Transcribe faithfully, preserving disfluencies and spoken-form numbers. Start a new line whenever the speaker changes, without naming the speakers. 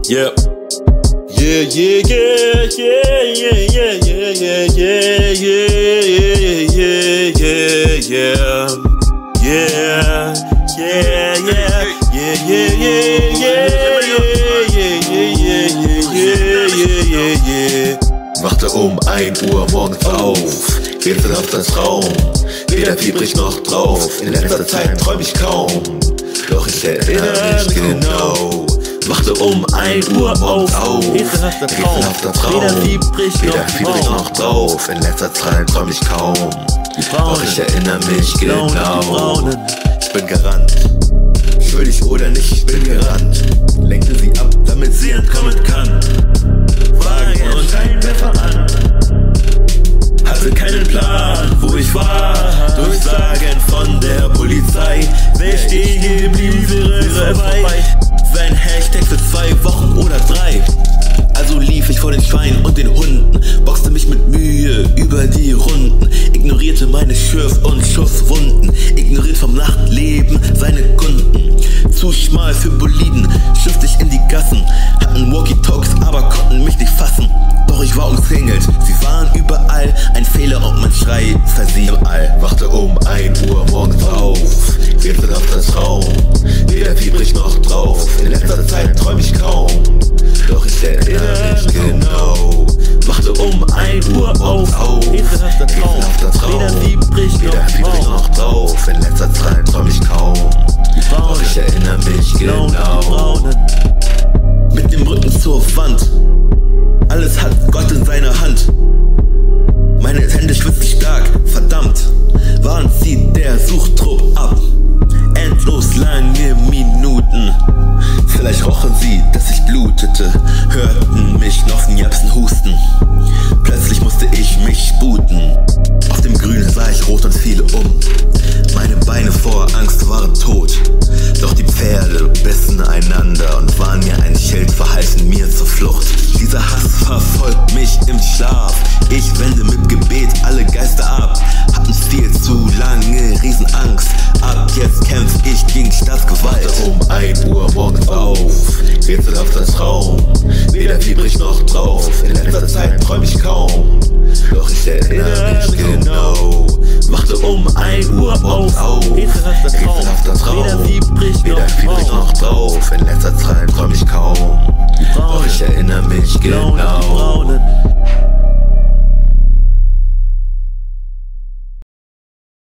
Yeah. Yeah, yeah, yeah, yeah, yeah, yeah, yeah, yeah, yeah, yeah, yeah, yeah, yeah. Yeah, yeah, yeah, yeah, yeah, yeah, yeah, yeah, yeah, yeah, yeah, yeah.
Wachte um ein Uhr morgens auf, rätselhafter Traum, weder fieber ich noch drauf, in letzter Zeit träum ich kaum, doch ich erinnere mich genau. Wachte um ein Uhr morgens auf, rätselhafter Traum, weder fieber ich noch drauf, in letzter Zeit träum ich kaum, doch ich erinnere mich genau. Ich bin gerannt, schuldig oder nicht, ich bin gerannt, lenkte sie ab, damit sie entkommen kann. Wagen und Scheinwerfer an, hatte keinen Plan, wo ich war. Durchsagen von der Polizei, wer stehen geblieben wäre vorbei. Sein Hashtag für zwei Wochen oder drei. Also lief ich vor den Schweinen und den Hunden, boxte mich mit Mühe über die Runden, ignorierte meine Schürf- und Schusswunden, ignoriert vom Nachtleben seine Kunden. Zu schmal für Boliden, schiffte ich in die Gassen, hatten Walkie-Talks, aber konnten mich nicht fassen. Doch ich war umzingelt, sie waren überall, ein Fehler und mein Schrei versieh im All. Wachte um ein Uhr morgens auf, rätselhafter Traum, weder fieber ich noch drauf, in letzter Zeit träum ich kaum, doch ich erinnere mich genau. Wachte um ein Uhr morgens auf, rätselhafter Traum, weder fieber ich noch drauf, in letzter Zeit träum ich kaum, doch ich erinnere mich genau. Mit dem Rücken zur Wand, alles hat Gott in seiner Hand. Meine Hände schwitzen stark, verdammt, wann zieht der Suchtrupp ab? Endlos lange Minuten, vielleicht rochen sie, dass ich blutete, hörten mich noch Njapsen husten. Plötzlich musste ich mich sputen, auf dem Grünen sah ich rot und fiel um. Meine Beine vor Angst waren tot, doch die Pferde bissen einander und waren mir ein Schild, verhalfen mir zur Flucht. Dieser Hass verfolgt mich im Schlaf, ich wende mit Gebet alle Geister ab. Hatten viel zu lange Riesenangst, ab jetzt kämpf ich gegen Staatsgewalt. Wachte um ein Uhr morgens auf, rätselhafter Traum, weder fieber ich noch drauf, in letzter Zeit träum ich kaum, doch ich erinnere mich genau. Wachte um ein Uhr morgens auf, rätselhafter Traum, weder fieber ich noch drauf, in letzter Zeit träum ich kaum, doch ich erinnere mich genau.